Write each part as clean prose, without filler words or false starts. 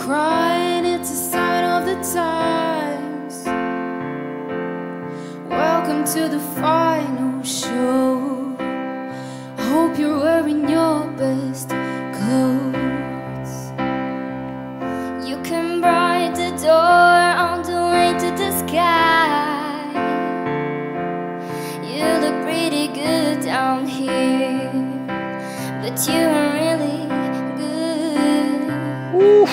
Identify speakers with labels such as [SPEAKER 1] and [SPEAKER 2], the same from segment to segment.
[SPEAKER 1] crying, it's a sign of the times. Welcome to the final show. Hope you're wearing your best clothes. You can bright the door on the way to the sky. You look pretty good down here, but you are really good.
[SPEAKER 2] Oof.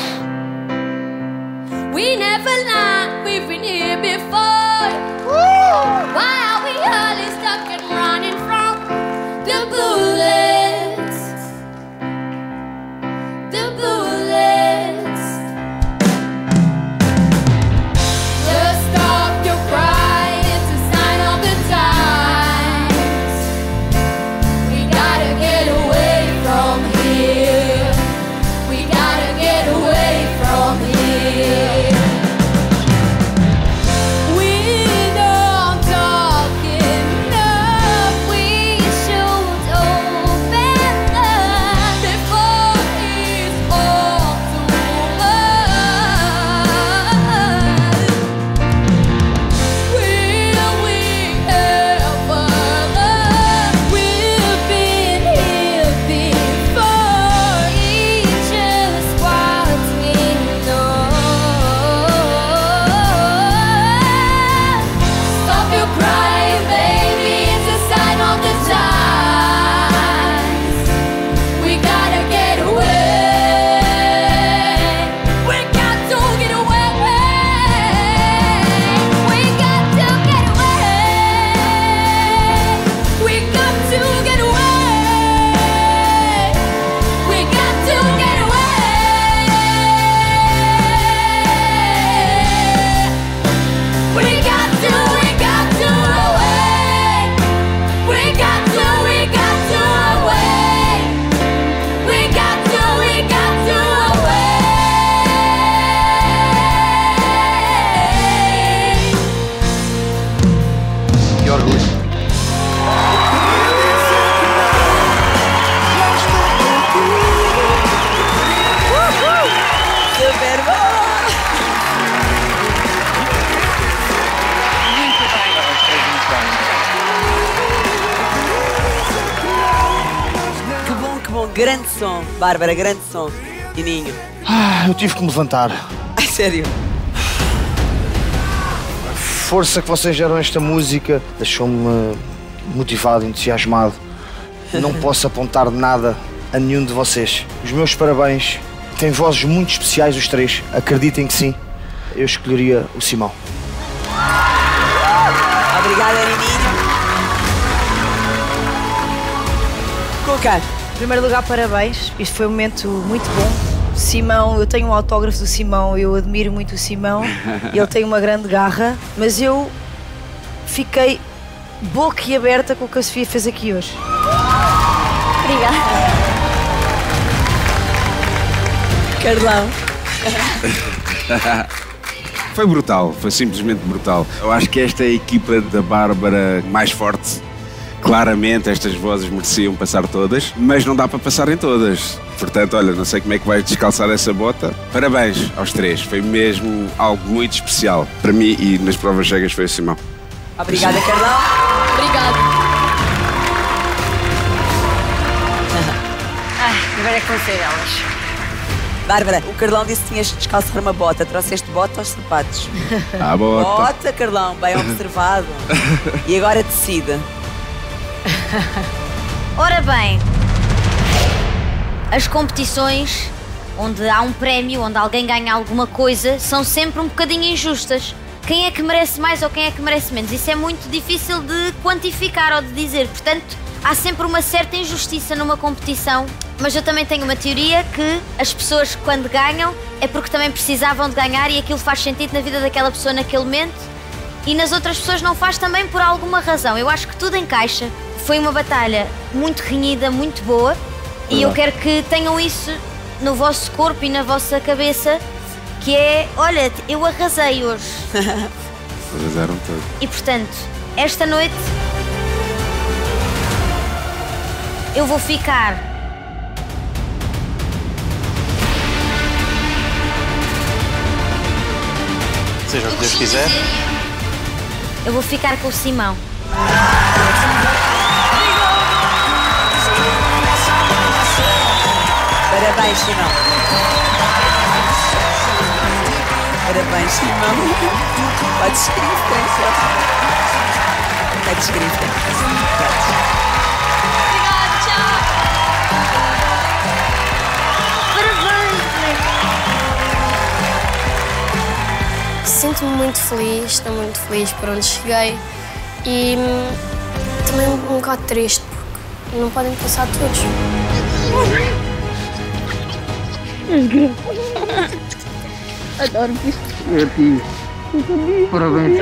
[SPEAKER 1] We never lied, we've been here before. Why are we hardly stuck and running from the bullets? The bullets. Just stop your crying, it's a sign of the times. We gotta get away from here. We gotta get away from here.
[SPEAKER 3] Grande som, Bárbara, grande som. E Ninho?
[SPEAKER 2] Eu tive que me levantar.
[SPEAKER 3] Ai, sério?
[SPEAKER 2] A força que vocês deram a esta música deixou-me motivado, entusiasmado. Não posso apontar nada a nenhum de vocês. Os meus parabéns. Têm vozes muito especiais os três. Acreditem que sim. Eu escolheria o Simão.
[SPEAKER 3] Obrigada, Nininho. Cuca.
[SPEAKER 4] Em primeiro lugar, parabéns. Isto foi um momento muito bom. Simão, eu tenho um autógrafo do Simão, eu admiro muito o Simão. Ele tem uma grande garra, mas eu fiquei boquiaberta com o que a Sofia fez aqui hoje.
[SPEAKER 1] Obrigada.
[SPEAKER 3] Carlão.
[SPEAKER 5] Foi brutal, foi simplesmente brutal. Eu acho que esta é a equipa da Bárbara mais forte. Claramente estas vozes mereciam passar todas, mas não dá para passarem todas. Portanto, olha, não sei como é que vais descalçar essa bota. Parabéns aos três, foi mesmo algo muito especial. Para mim e nas provas cegas foi o Simão.
[SPEAKER 3] Obrigada, Carlão.
[SPEAKER 1] Obrigada.
[SPEAKER 4] Agora é que vão ser elas.
[SPEAKER 3] Bárbara, o Carlão disse que tinhas de descalçar uma bota. Trouxeste bota ou sapatos?
[SPEAKER 5] Ah, bota.
[SPEAKER 3] Bota, Carlão, bem observado. E agora decida.
[SPEAKER 6] Ora bem, as competições onde há um prémio, onde alguém ganha alguma coisa, são sempre um bocadinho injustas. Quem é que merece mais ou quem é que merece menos? Isso é muito difícil de quantificar ou de dizer. Portanto, há sempre uma certa injustiça numa competição. Mas eu também tenho uma teoria que as pessoas, quando ganham, é porque também precisavam de ganhar e aquilo faz sentido na vida daquela pessoa naquele momento. E nas outras pessoas não faz também por alguma razão. Eu acho que tudo encaixa. Foi uma batalha muito renhida, muito boa. E eu quero que tenham isso no vosso corpo e na vossa cabeça, que é, olha, eu arrasei hoje.
[SPEAKER 5] Arrasaram tudo.
[SPEAKER 6] E portanto, esta noite eu vou ficar
[SPEAKER 7] seja o que Deus quiser.
[SPEAKER 6] Eu vou ficar com o Simão.
[SPEAKER 3] Parabéns, Simão. Parabéns, Simão. Podes escrever, Podes escrever.
[SPEAKER 1] Obrigada, tchau. Parabéns. Sinto-me muito feliz, estou muito feliz por onde cheguei e também um bocado triste porque não podem passar todos. Adoro-me.
[SPEAKER 8] Eu te parabéns.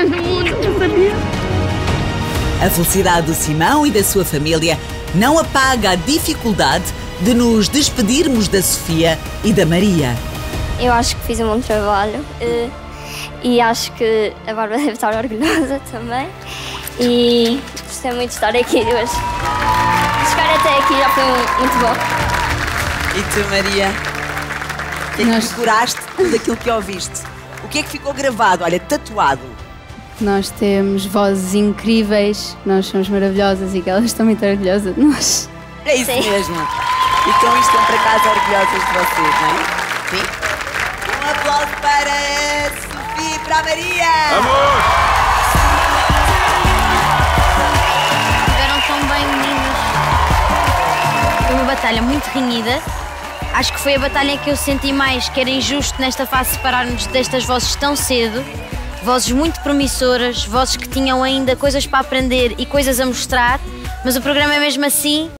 [SPEAKER 3] A felicidade do Simão e da sua família não apaga a dificuldade de nos despedirmos da Sofia e da Maria.
[SPEAKER 1] Eu acho que fiz um bom trabalho e acho que a Bárbara deve estar orgulhosa também. E gostei muito de estar aqui hoje. Chegar até aqui já foi muito bom.
[SPEAKER 3] E tu, Maria? O que é que decoraste tudo aquilo que ouviste? O que é que ficou gravado? Olha, tatuado.
[SPEAKER 9] Nós temos vozes incríveis, nós somos maravilhosas e que elas estão muito orgulhosas de nós.
[SPEAKER 3] É isso mesmo. E com isto estão para casa orgulhosas de vocês, não é? Sim? Um aplauso para a Sofia e para a Maria!
[SPEAKER 5] Vamos!
[SPEAKER 6] Estiveram tão bem, meninas. Foi uma batalha muito renhida. Acho que foi a batalha em que eu senti mais que era injusto nesta fase separar-nos destas vozes tão cedo. Vozes muito promissoras, vozes que tinham ainda coisas para aprender e coisas a mostrar, mas o programa é mesmo assim.